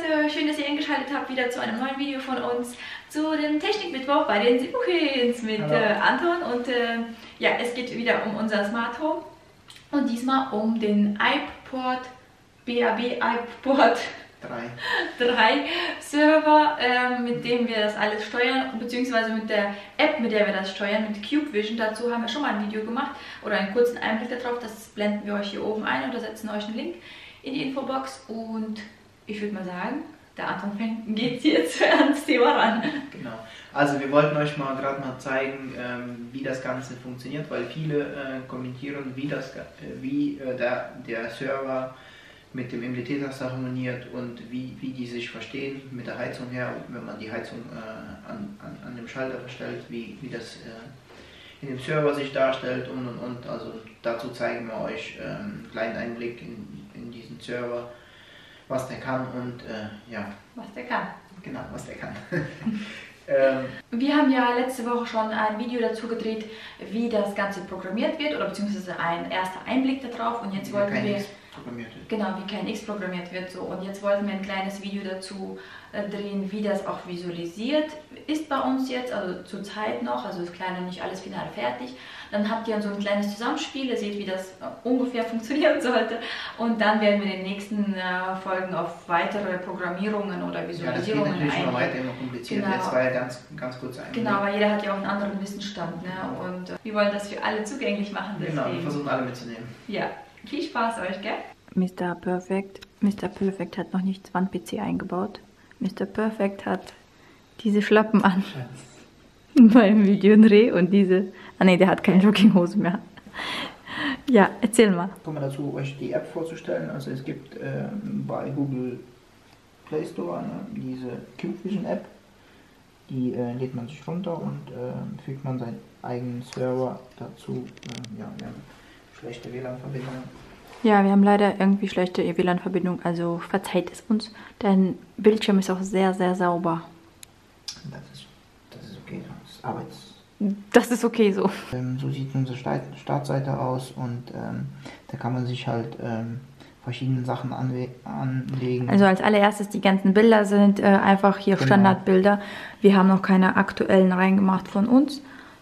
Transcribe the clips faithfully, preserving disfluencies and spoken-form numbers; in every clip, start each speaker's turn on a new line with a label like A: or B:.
A: Leute, schön, dass ihr eingeschaltet habt wieder zu einem neuen Video von uns zu dem Technikmittwoch bei den Sibuchins mit äh, Anton und äh, ja, es geht wieder um unser Smart Home und diesmal um den iPod B A B iPod drei Server, äh, mit dem wir das alles steuern, beziehungsweise mit der App, mit der wir das steuern, mit CubeVision. Dazu haben wir schon mal ein Video gemacht oder einen kurzen Einblick darauf, das blenden wir euch hier oben ein oder setzen euch einen Link in die Infobox und ich würde mal sagen, der Anton fängt, geht jetzt ans Thema ran.
B: Genau, also wir wollten euch mal gerade mal zeigen, ähm, wie das Ganze funktioniert, weil viele äh, kommentieren, wie, das, äh, wie äh, der, der Server mit dem M D T-Taster harmoniert und wie, wie die sich verstehen mit der Heizung her, wenn man die Heizung äh, an, an, an dem Schalter verstellt, wie, wie das äh, in dem Server sich darstellt und und und. Also dazu zeigen wir euch äh, einen kleinen Einblick in, in diesen Server, was der kann und äh, ja.
A: Was der kann.
B: Genau, was der kann. ähm,
A: Wir haben ja letzte Woche schon ein Video dazu gedreht, wie das Ganze programmiert wird oder beziehungsweise ein erster Einblick darauf und jetzt wollten wir...
B: programmiert wird.
A: Genau, wie kein X programmiert wird. So. Und jetzt wollten wir ein kleines Video dazu äh, drehen, wie das auch visualisiert ist bei uns jetzt, also zur Zeit noch, also ist kleiner nicht alles final fertig. Dann habt ihr so ein kleines Zusammenspiel, ihr seht, wie das äh, ungefähr funktionieren sollte. Und dann werden wir in den nächsten äh, Folgen auf weitere Programmierungen oder Visualisierungen eingehen.
B: Ja, das geht natürlich noch weiter immer kompliziert.
A: Genau.
B: Jetzt war ja ganz, ganz kurz ein.
A: Genau, weil jeder hat ja auch einen anderen Wissensstand. Ne? Und äh, wir wollen das für alle zugänglich machen. Deswegen.
B: Genau, wir versuchen alle mitzunehmen.
A: Ja. Viel Spaß euch, gell?
C: Mister Perfect. Mister Perfect hat noch nicht das Wand-P C eingebaut. Mister Perfect hat diese Schlappen an beim Videodreh und diese... Ah ne, der hat keine Jogginghose mehr. Ja, erzähl mal.
B: Kommen wir dazu, euch die App vorzustellen. Also es gibt äh, bei Google Play Store ne, diese CubeVision App. Die äh, lädt man sich runter und äh, fügt man seinen eigenen Server dazu. Äh, ja, wir haben schlechte W L A N-Verbindung.
C: Ja, wir haben leider irgendwie schlechte W L A N-Verbindung, also verzeiht es uns. Dein Bildschirm ist auch sehr, sehr sauber.
B: Das ist, das ist okay, das ist Arbeits...
C: Das ist okay so.
B: Ähm, so sieht unsere Start Startseite aus und ähm, da kann man sich halt ähm, verschiedene Sachen anlegen.
C: Also als allererstes, die ganzen Bilder sind äh, einfach hier genau. Standardbilder. Wir haben noch keine aktuellen reingemacht von uns.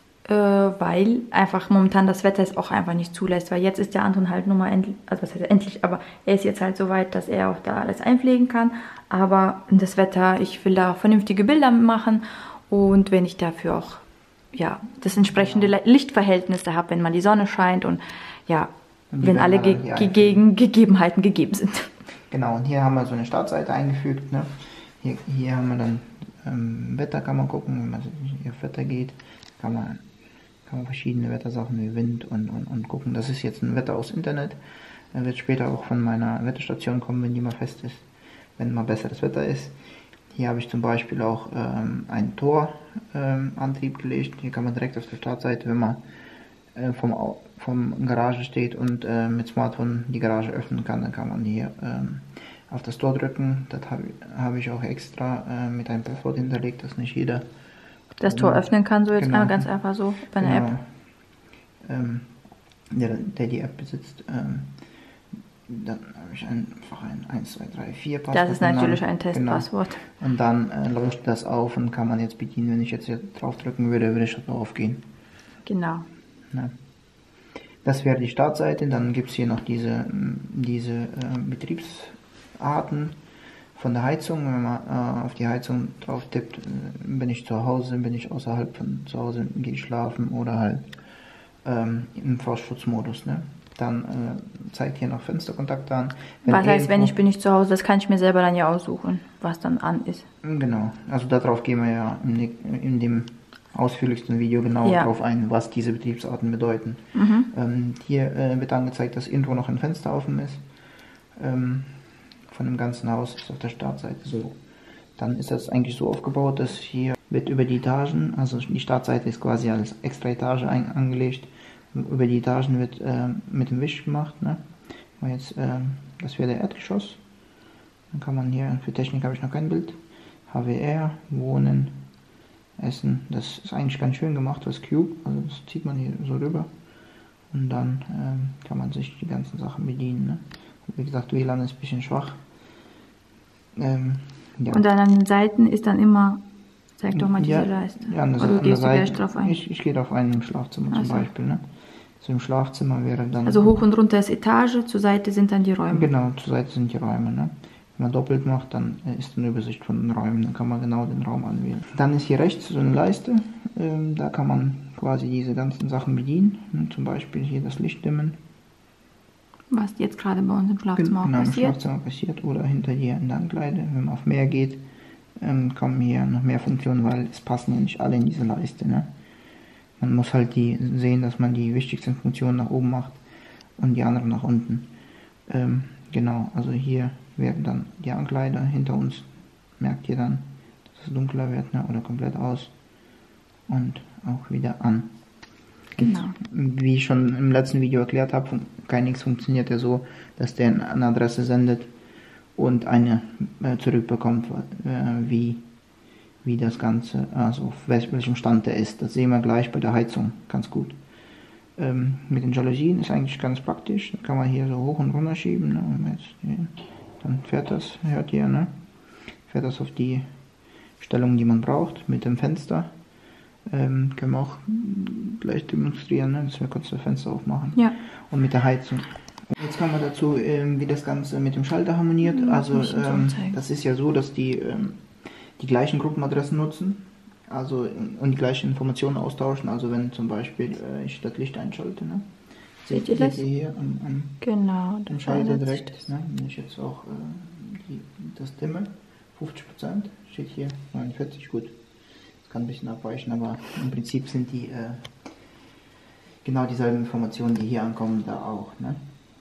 C: Weil einfach momentan das Wetter es auch einfach nicht zulässt, weil jetzt ist der Anton halt nur mal endlich, also was heißt endlich, aber er ist jetzt halt so weit, dass er auch da alles einpflegen kann, aber das Wetter, ich will da vernünftige Bilder machen und wenn ich dafür auch, ja, das entsprechende ja. Lichtverhältnisse habe, wenn mal die Sonne scheint und ja, und wenn alle Ge Ge Gegebenheiten gegeben sind.
B: Genau, und hier haben wir so eine Startseite eingefügt, ne? hier, hier haben wir dann ähm, Wetter, kann man gucken, wenn man hier auf Wetter geht, kann man kann man verschiedene Wettersachen wie Wind und, und, und gucken. Das ist jetzt ein Wetter aus Internet. Er wird später auch von meiner Wetterstation kommen, wenn die mal fest ist, wenn mal besseres Wetter ist. Hier habe ich zum Beispiel auch ähm, einen Torantrieb ähm, gelegt. Hier kann man direkt auf der Startseite, wenn man äh, vom, vom Garage steht und äh, mit Smartphone die Garage öffnen kann, dann kann man hier ähm, auf das Tor drücken. Das habe hab ich auch extra äh, mit einem Passwort hinterlegt, dass nicht jeder
C: das Tor öffnen kann, so jetzt
B: genau.
C: mal ganz einfach so bei einer
B: genau.
C: App.
B: Ähm, der, der die App besitzt. Ähm, dann habe ich einfach ein eins, zwei, drei, vier Passwort.
C: Das ist natürlich
B: dann,
C: ein Testpasswort.
B: Genau. Und dann äh, leuchtet das auf und kann man jetzt bedienen. Wenn ich jetzt hier drauf drücken würde, würde ich das aufgehen.
C: Genau.
B: Ja. Das wäre die Startseite. Dann gibt es hier noch diese, diese äh, Betriebsarten. Von der Heizung, wenn man äh, auf die Heizung drauf tippt, äh, bin ich zu Hause, bin ich außerhalb von zu Hause, gehe ich schlafen oder halt ähm, im Frostschutzmodus. Ne? Dann äh, zeigt hier noch Fensterkontakte an.
C: Wenn was heißt, wenn ich bin nicht zu Hause, das kann ich mir selber dann ja aussuchen, was dann an ist.
B: Genau, also darauf gehen wir ja in, in dem ausführlichsten Video genau ja. drauf ein, was diese Betriebsarten bedeuten.
C: Mhm.
B: Ähm, hier äh, wird angezeigt, dass irgendwo noch ein Fenster offen ist. Ähm, von dem ganzen Haus ist auf der Startseite so. Dann ist das eigentlich so aufgebaut, dass hier wird über die Etagen, also die Startseite ist quasi als extra Etage ein, angelegt, über die Etagen wird äh, mit dem Wisch gemacht. Ne? Jetzt, äh, das wäre der Erdgeschoss. Dann kann man hier, für Technik habe ich noch kein Bild, H W R, Wohnen, Essen, das ist eigentlich ganz schön gemacht, das Cube, also das zieht man hier so rüber und dann äh, kann man sich die ganzen Sachen bedienen. Ne? Wie gesagt, W L A N ist ein bisschen schwach. Ähm, ja.
C: Und dann an den Seiten ist dann immer, zeig doch mal diese
B: ja,
C: Leiste.
B: Ja, an der,
C: Oder
B: an
C: gehst
B: der
C: du gleich
B: Seite.
C: drauf ein?
B: Ich, ich gehe drauf ein im Schlafzimmer zum
C: Also.
B: Beispiel. Ne? So im Schlafzimmer wäre dann...
C: Also hoch und runter ist Etage, zur Seite sind dann die Räume.
B: Genau, zur Seite sind die Räume. Ne? Wenn man doppelt macht, dann ist eine Übersicht von den Räumen, dann kann man genau den Raum anwählen. Dann ist hier rechts so eine Leiste, ähm, da kann man quasi diese ganzen Sachen bedienen, ne? Zum Beispiel hier das Licht dimmen.
C: Was jetzt gerade bei uns im Schlafzimmer
B: Genau,
C: auch
B: im
C: passiert.
B: Schlafzimmer passiert oder hinter hier in der Ankleide. Wenn man auf mehr geht, ähm, kommen hier noch mehr Funktionen, weil es passen ja nicht alle in diese Leiste. Ne? Man muss halt die sehen, dass man die wichtigsten Funktionen nach oben macht und die anderen nach unten. Ähm, genau, also hier werden dann die Ankleider hinter uns, merkt ihr dann, dass es dunkler wird, ne? Oder komplett aus und auch wieder an.
C: Genau.
B: Wie ich schon im letzten Video erklärt habe, KNX funktioniert ja so, dass der eine Adresse sendet und eine äh, zurückbekommt, äh, wie, wie das Ganze, also auf welchem Stand der ist. Das sehen wir gleich bei der Heizung ganz gut. Ähm, mit den Jalousien ist eigentlich ganz praktisch, da kann man hier so hoch und runter schieben, ne? Und jetzt hier, dann fährt das, hört ihr, ne? Fährt das auf die Stellung, die man braucht, mit dem Fenster. Ähm, können wir auch gleich demonstrieren, ne? Dass wir kurz das Fenster aufmachen.
C: Ja.
B: Und mit der Heizung. Jetzt kommen wir dazu, ähm, wie das Ganze mit dem Schalter harmoniert.
C: Ja,
B: also ähm,
C: so
B: das ist ja so, dass die ähm, die gleichen Gruppenadressen nutzen, also und die gleichen Informationen austauschen. Also wenn zum Beispiel äh, ich das Licht einschalte, ne?
C: Seht ihr das?
B: Hier am, am,
C: Genau.
B: am Schalter direkt, ne? Wenn ich jetzt auch äh, die, das dimme, fünfzig Prozent, steht hier neunundvierzig, gut. Kann ein bisschen abweichen, aber im Prinzip sind die äh, genau dieselben Informationen, die hier ankommen, da auch. Ne?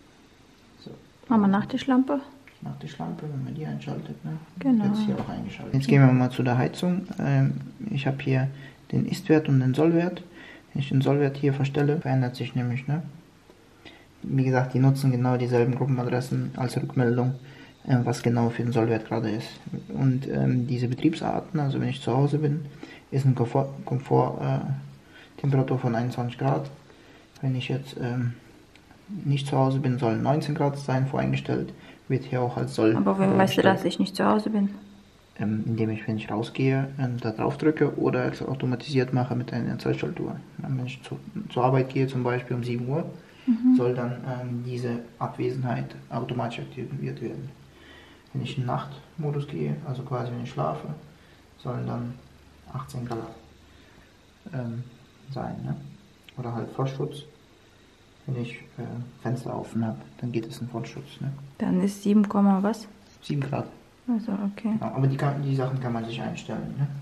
B: So.
C: Machen wir Nachttischlampe.
B: Nachttischlampe, wenn man die einschaltet, ne?
C: Genau.
B: Wird es hier auch eingeschaltet. Jetzt gehen wir mal zu der Heizung. Ähm, ich habe hier den Ist-Wert und den Soll-Wert. Wenn ich den Soll-Wert hier verstelle, verändert sich nämlich. Ne? Wie gesagt, die nutzen genau dieselben Gruppenadressen als Rückmeldung, äh, was genau für den Soll-Wert gerade ist. Und ähm, diese Betriebsarten, also wenn ich zu Hause bin, ist eine Komfort, Komfort äh, Temperatur von einundzwanzig Grad. Wenn ich jetzt ähm, nicht zu Hause bin, sollen neunzehn Grad sein, voreingestellt. Wird hier auch als Soll.
C: Aber woher weißt du, dass ich nicht zu Hause bin?
B: Ähm, indem ich, wenn ich rausgehe, ähm, da drauf drücke oder es automatisiert mache mit einer Zeitschaltuhr. Wenn ich zu, zur Arbeit gehe, zum Beispiel um sieben Uhr, mhm. soll dann ähm, diese Abwesenheit automatisch aktiviert werden. Wenn ich in den Nachtmodus gehe, also quasi wenn ich schlafe, sollen dann achtzehn Grad ähm, sein. Ne? Oder halt Frostschutz. Wenn ich äh, Fenster offen habe, dann geht es in Frostschutz. Ne?
C: Dann ist sieben, was?
B: sieben Grad.
C: Also, okay.
B: Ja, aber die, kann, die Sachen kann man sich einstellen. Ne?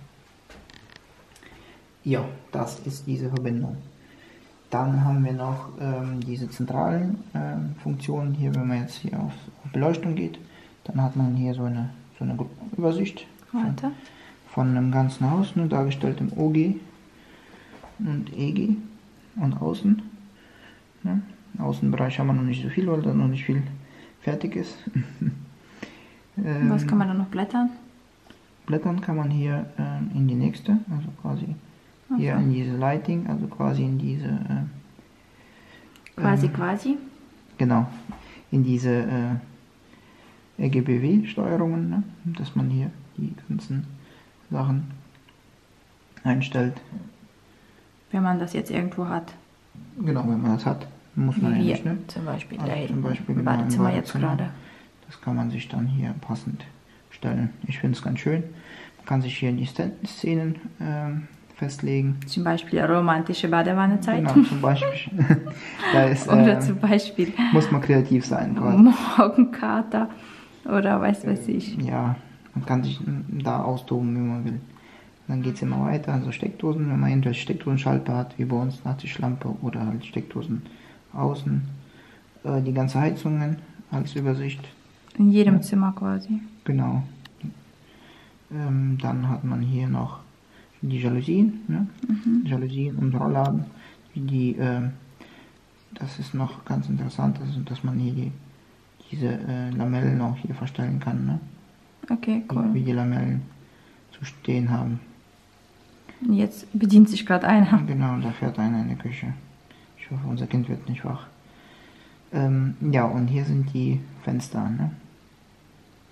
B: Ja, das ist diese Verbindung. Dann haben wir noch ähm, diese zentralen ähm, Funktionen. Hier, wenn man jetzt hier auf, auf Beleuchtung geht, dann hat man hier so eine, so eine Übersicht von, von einem ganzen Haus, ne, dargestellt im O G und E G und Außen. Ne? Im Außenbereich haben wir noch nicht so viel, weil da noch nicht viel fertig ist.
C: ähm, Was kann man da noch blättern?
B: Blättern kann man hier ähm, in die nächste, also quasi okay. hier in diese Lighting, also quasi in diese äh,
C: quasi
B: ähm,
C: quasi?
B: Genau, in diese äh, R G B W-Steuerungen, ne? Dass man hier die ganzen Sachen einstellt.
C: Wenn man das jetzt irgendwo hat.
B: Genau, wenn man das hat, muss man
C: Wie
B: ja nicht, ne?
C: Zum Beispiel
B: also
C: da
B: zum Beispiel
C: im
B: genau,
C: Badezimmer
B: im
C: jetzt
B: Badezimmer.
C: gerade.
B: Das kann man sich dann hier passend stellen. Ich finde es ganz schön. Man kann sich hier in die Szenen ähm, festlegen.
C: Zum Beispiel romantische Badewannezeit.
B: Genau, zum Beispiel. da ist,
C: oder
B: äh,
C: zum Beispiel
B: muss man kreativ sein. Quasi.
C: Morgenkater oder weiß weiß ich.
B: Ja, man kann sich da austoben, wie man will. Dann geht es immer weiter, also Steckdosen, wenn man irgendwelche Steckdosenschalter hat, wie bei uns Nachttischlampe oder halt Steckdosen außen. Äh, die ganze Heizungen als Übersicht.
C: In jedem
B: ja.
C: Zimmer quasi.
B: Genau. Ähm, dann hat man hier noch die Jalousien, ne? Mhm. Jalousien und Rollladen. Die, äh, das ist noch ganz interessant, also, dass man hier die, diese äh, Lamellen auch hier verstellen kann. Ne?
C: Okay, cool.
B: Wie, wie die Lamellen zu stehen haben.
C: Jetzt bedient sich gerade einer.
B: Genau, da fährt einer in die Küche. Ich hoffe, unser Kind wird nicht wach. Ähm, ja, und hier sind die Fenster. Ne?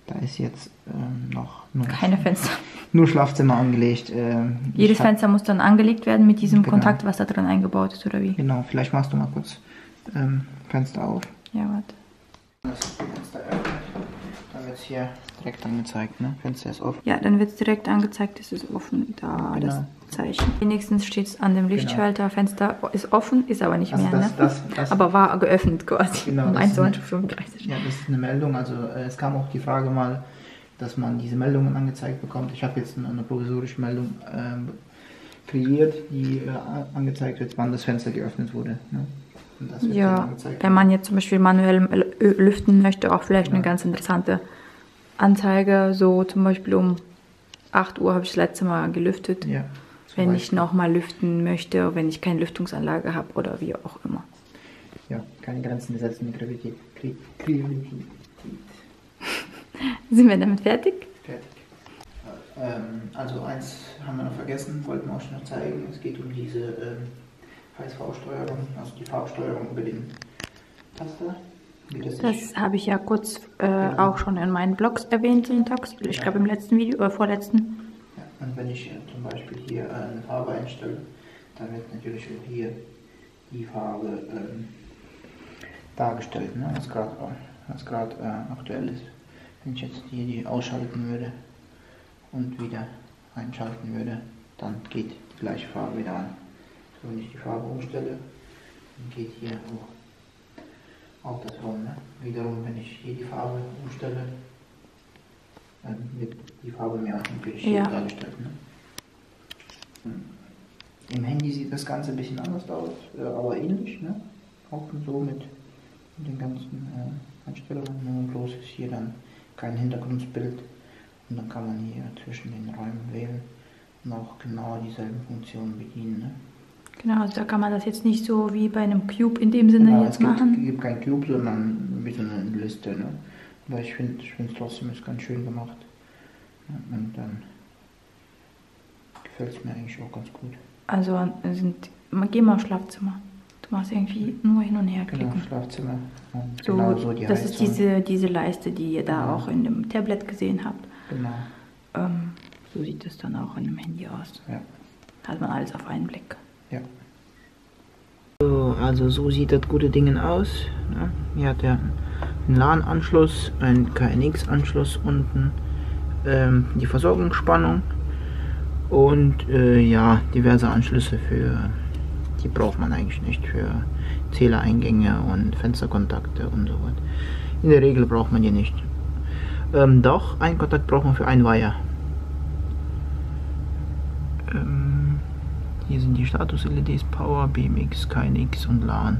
B: Da ist jetzt ähm, noch nur,
C: Keine Fenster.
B: nur Schlafzimmer angelegt. Ähm,
C: Jedes
B: hab,
C: Fenster muss dann angelegt werden mit diesem
B: genau.
C: Kontakt, was da drin eingebaut ist, oder wie?
B: Genau, vielleicht machst du mal kurz ähm, Fenster auf.
C: Ja, warte.
B: Das Fenster öffnet. Dann wird es hier direkt angezeigt, ne? Fenster ist offen.
C: Ja, dann wird es direkt angezeigt, es ist offen. Da
B: Genau.
C: das Zeichen. Wenigstens steht es an dem Lichtschalter, Fenster ist offen, ist aber nicht
B: Also
C: mehr,
B: das,
C: ne?
B: das, das,
C: aber war geöffnet quasi.
B: Genau,
C: um
B: das ist
C: einundzwanzig Uhr fünfunddreißig.
B: Ja, das ist eine Meldung. Also äh, es kam auch die Frage mal, dass man diese Meldungen angezeigt bekommt. Ich habe jetzt eine, eine provisorische Meldung ähm, kreiert, die äh, angezeigt wird, wann das Fenster geöffnet wurde. Ne? Und das wird
C: Ja,
B: dann angezeigt.
C: wenn man jetzt zum Beispiel manuell l- lüften möchte, auch vielleicht
B: Genau.
C: eine ganz interessante Anzeige. So zum Beispiel um acht Uhr habe ich das letzte Mal gelüftet.
B: Ja,
C: wenn
B: Beispiel.
C: ich nochmal lüften möchte, wenn ich keine Lüftungsanlage habe oder wie auch immer.
B: Ja, keine Grenzen gesetzt mit Gravität. Gravität.
C: Sind wir damit fertig?
B: Fertig. Ähm, also eins haben wir noch vergessen, wollten wir auch schon noch zeigen. Es geht um diese ähm, H S V-Steuerung, also die Farbsteuerung über den Taster. Wie das
C: Das
B: sich-
C: habe ich ja kurz äh,
B: Genau.
C: auch schon in meinen Blogs erwähnt, Syntax. Ich
B: Ja.
C: glaube im letzten Video oder vorletzten.
B: Ja, und wenn ich äh, zum Beispiel hier äh, eine Farbe einstelle, dann wird natürlich auch hier die Farbe ähm, dargestellt, ne? was gerade was gerade äh, aktuell ist. Wenn ich jetzt hier die ausschalten würde und wieder einschalten würde, dann geht die gleiche Farbe wieder an. So, wenn ich die Farbe umstelle, dann geht hier auch, auch das rum. Ne? Wiederum, wenn ich hier die Farbe umstelle, dann wird die Farbe mir auch natürlich
C: Ja.
B: hier dargestellt. Ne? Im Handy sieht das Ganze ein bisschen anders aus, äh, aber ähnlich. Ne? Auch so mit, mit den ganzen äh, Einstellungen. Nur bloß ist hier dann kein Hintergrundbild. Und dann kann man hier zwischen den Räumen wählen und auch genau dieselben Funktionen bedienen. Ne?
C: Genau, also da kann man das jetzt nicht so wie bei einem Cube in dem Sinne
B: Genau,
C: jetzt
B: es gibt,
C: machen.
B: gibt kein Cube, sondern wie so eine Liste. Ne? Aber ich finde ich es trotzdem ist ganz schön gemacht. Ja, und dann gefällt es mir eigentlich auch ganz gut.
C: Also sind, geh mal aufs Schlafzimmer. Du machst irgendwie nur hin und her
B: Genau,
C: klicken.
B: Schlafzimmer. Und
C: So,
B: genau so die
C: das ist
B: Heizung.
C: diese, diese Leiste, die ihr da
B: Genau.
C: auch in dem Tablet gesehen habt.
B: Genau,
C: Ähm, so sieht es dann auch in dem Handy aus.
B: ja.
C: Hat man alles auf einen Blick.
B: ja. So, also so sieht das gute Ding aus. Ne? Hier hat er einen LAN-Anschluss, einen K N X-Anschluss unten, ähm, die Versorgungsspannung und äh, ja, diverse Anschlüsse für, die braucht man eigentlich nicht, für Zählereingänge und Fensterkontakte und so was. In der Regel braucht man die nicht. Ähm, doch, einen Kontakt braucht man für ein Wire. Ähm, hier sind die Status-L E Ds, Power, B M X, K N X und LAN.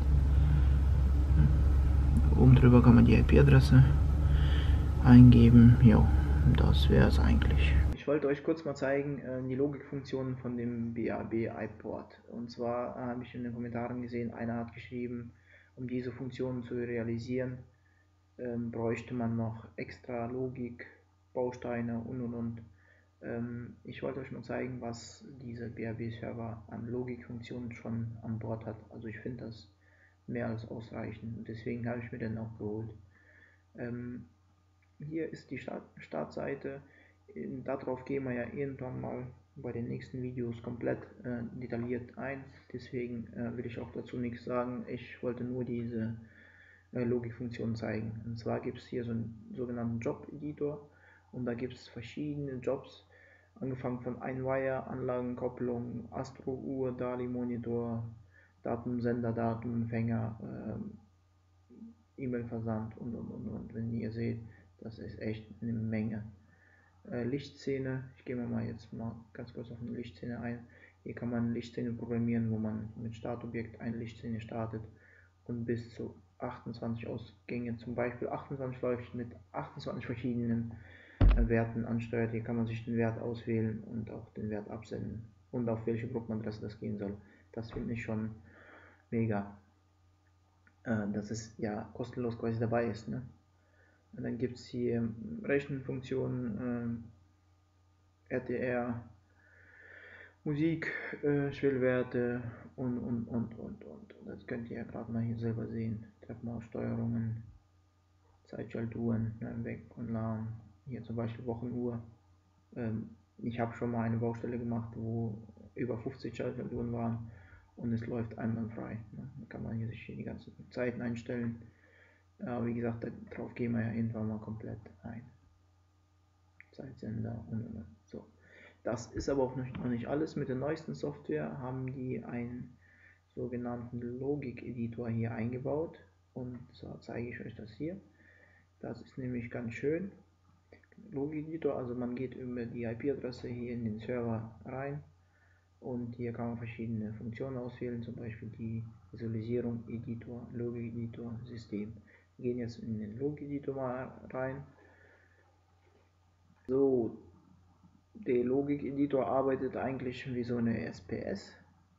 B: Oben drüber kann man die I P-Adresse eingeben. Jo, das wäre es eigentlich. Ich wollte euch kurz mal zeigen, äh, die Logikfunktionen von dem B A B-iPort. Und zwar äh, habe ich in den Kommentaren gesehen, einer hat geschrieben, um diese Funktionen zu realisieren, ähm, bräuchte man noch extra Logik, Bausteine und und und. Ähm, ich wollte euch mal zeigen, was dieser B A B-Server an Logikfunktionen schon an Bord hat. Also ich finde das mehr als ausreichend und deswegen habe ich mir den auch geholt. Ähm, hier ist die Start Startseite. In, darauf gehen wir ja irgendwann mal bei den nächsten Videos komplett äh, detailliert ein. Deswegen äh, will ich auch dazu nichts sagen. Ich wollte nur diese äh, Logikfunktion zeigen. Und zwar gibt es hier so einen sogenannten Job-Editor und da gibt es verschiedene Jobs, angefangen von Einwire, Anlagenkopplung, Astro-Uhr, DALI-Monitor, Datensender, Datenempfänger, ähm, E-Mail-Versand und und und und. Wenn ihr seht, das ist echt eine Menge. Äh, Lichtszene, ich gehe mal jetzt mal ganz kurz auf eine Lichtszene ein. Hier kann man Lichtszene programmieren, wo man mit Startobjekt eine Lichtszene startet und bis zu achtundzwanzig Ausgänge, zum Beispiel achtundzwanzig Leuchten mit achtundzwanzig verschiedenen äh, Werten ansteuert. Hier kann man sich den Wert auswählen und auch den Wert absenden und auf welche Gruppenadresse das gehen soll. Das finde ich schon mega, äh, dass es ja kostenlos quasi dabei ist. Ne? Und dann gibt es hier Rechenfunktionen, äh, R T R, Musik, äh, Schwellwerte und und und und und. Das könnt ihr ja gerade mal hier selber sehen. Treppenhaussteuerungen, Zeitschaltuhren, ne, Weg und LAN, hier zum Beispiel Wochenuhr. Ähm, ich habe schon mal eine Baustelle gemacht, wo über fünfzig Schalter drin waren und es läuft einwandfrei. Ne? Da kann man hier sich hier die ganzen Zeiten einstellen. Aber wie gesagt, darauf gehen wir ja irgendwann mal komplett ein. Zeitsender und, und, und. So. Das ist aber auch noch nicht alles. Mit der neuesten Software haben die einen sogenannten Logik-Editor hier eingebaut. Und zwar zeige ich euch das hier. Das ist nämlich ganz schön. Logik-Editor, also man geht über die I P-Adresse hier in den Server rein. Und hier kann man verschiedene Funktionen auswählen, zum Beispiel die Visualisierung, Editor, Logik-Editor, System. Wir gehen jetzt in den Logik-Editor mal rein. So, der Logik-Editor arbeitet eigentlich wie so eine S P S.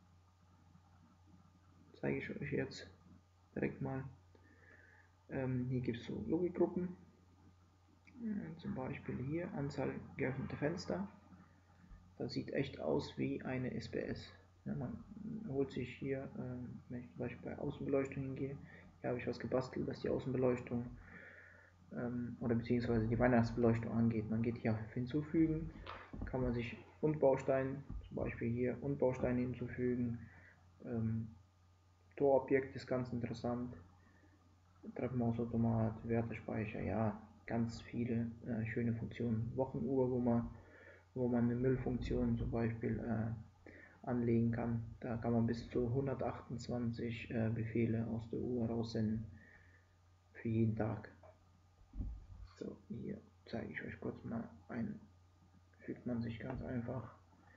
B: Zeige ich euch jetzt direkt mal. Ähm, hier gibt es so Logikgruppen. Äh, zum Beispiel hier Anzahl geöffnete Fenster. Das sieht echt aus wie eine S P S. Ja, man holt sich hier, äh, wenn ich zum Beispiel bei Außenbeleuchtung hingehe, hier habe ich was gebastelt, dass die Außenbeleuchtung ähm, oder beziehungsweise die Weihnachtsbeleuchtung angeht. Man geht hier auf hinzufügen, kann man sich Unterbausteine, zum Beispiel hier Unterbausteine hinzufügen. Ähm, Torobjekt ist ganz interessant. Treppenhausautomat, Wertespeicher, ja, ganz viele äh, schöne Funktionen. Wochenuhr, wo man wo man eine Müllfunktion zum Beispiel äh, anlegen kann. Da kann man bis zu hundertachtundzwanzig äh, Befehle aus der Uhr raussenden für jeden Tag. So, hier zeige ich euch kurz mal ein, fügt man sich ganz einfach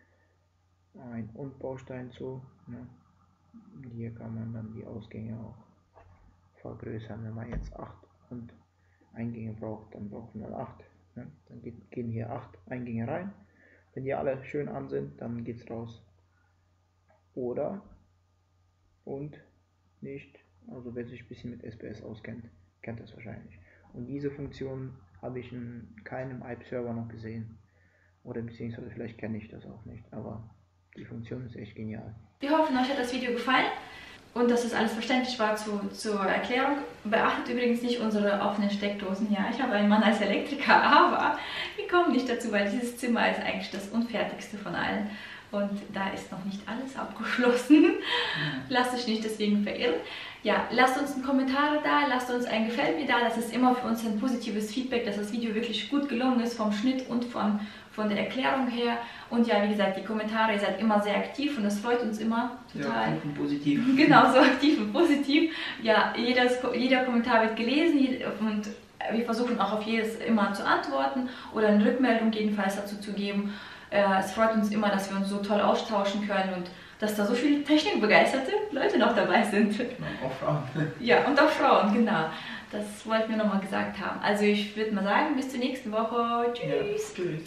B: ein Und-Baustein zu. Ne? Hier kann man dann die Ausgänge auch vergrößern. Wenn man jetzt acht und Eingänge braucht, dann braucht man acht. Ne? Dann geht, gehen hier acht Eingänge rein. Wenn die alle schön an sind, dann geht's raus. Oder und nicht, also wer sich ein bisschen mit S P S auskennt, kennt das wahrscheinlich. Und diese Funktion habe ich in keinem I P-Server noch gesehen. Oder beziehungsweise vielleicht kenne ich das auch nicht, aber die Funktion ist echt genial.
A: Wir hoffen, euch hat das Video gefallen und dass es alles verständlich war zu, zur Erklärung. Beachtet übrigens nicht unsere offenen Steckdosen. Ja, ich habe einen Mann als Elektriker, aber wir kommen nicht dazu, weil dieses Zimmer ist eigentlich das unfertigste von allen. Und da ist noch nicht alles abgeschlossen. Ja. Lasst euch nicht deswegen verirren. Ja, lasst uns einen Kommentar da, lasst uns ein Gefällt mir da. Das ist immer für uns ein positives Feedback, dass das Video wirklich gut gelungen ist vom Schnitt und von, von der Erklärung her. Und ja, wie gesagt, die Kommentare, ihr seid immer sehr aktiv und das freut uns immer total.
B: Ja, aktiv und positiv.
A: Genau, so aktiv und positiv. Ja, jedes, jeder Kommentar wird gelesen und wir versuchen auch auf jedes immer zu antworten oder eine Rückmeldung jedenfalls dazu zu geben. Es freut uns immer, dass wir uns so toll austauschen können und dass da so viele technikbegeisterte Leute noch dabei sind.
B: Ja, auch Frauen.
A: Ja, und auch Frauen, genau. Das wollten wir nochmal gesagt haben. Also ich würde mal sagen, bis zur nächsten Woche. Tschüss.
B: Ja, tschüss.